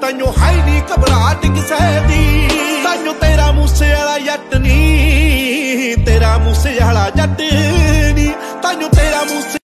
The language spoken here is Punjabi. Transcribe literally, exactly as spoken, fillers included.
ਤਾਈਓ ਹੈ ਨੀ ਘਬਰਾਹਟ ਕਿਸੇ ਦੀ। ਤਾਈਓ ਤੇਰਾ ਮੂਸੇ ਵਾਲਾ ਜੱਟ ਨੀ, ਤੇਰਾ ਮੂਸੇ ਵਾਲਾ ਜੱਟ ਨੀ, ਤਾਈਓ ਤੇਰਾ ਮੂਸੇ